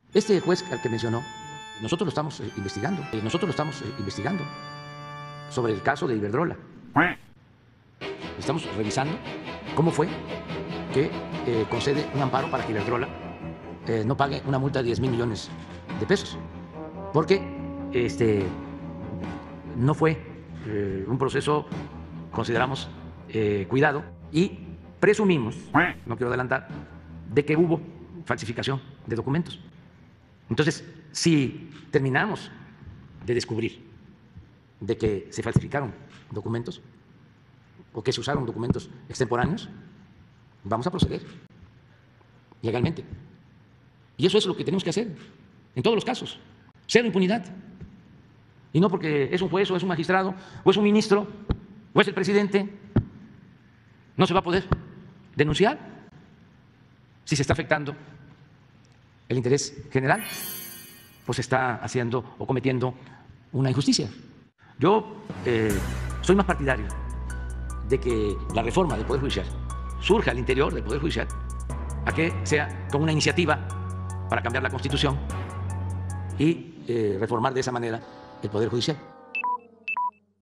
Este juez al que mencionó, nosotros lo estamos investigando. Nosotros lo estamos investigando sobre el caso de Iberdrola. Estamos revisando cómo fue que concede un amparo para que Iberdrola no pague una multa de 10,000 millones de pesos. Porque no fue un proceso, consideramos, cuidado, y presumimos, no quiero adelantar, de que hubo falsificación de documentos. Entonces, si terminamos de descubrir de que se falsificaron documentos o que se usaron documentos extemporáneos, vamos a proceder legalmente. Y eso es lo que tenemos que hacer en todos los casos. Cero impunidad. Y no porque es un juez o es un magistrado o es un ministro o es el presidente, no se va a poder denunciar si se está afectando el interés general, pues se está haciendo o cometiendo una injusticia. Yo soy más partidario de que la reforma del Poder Judicial surja al interior del Poder Judicial a que sea con una iniciativa para cambiar la Constitución y reformar de esa manera el Poder Judicial.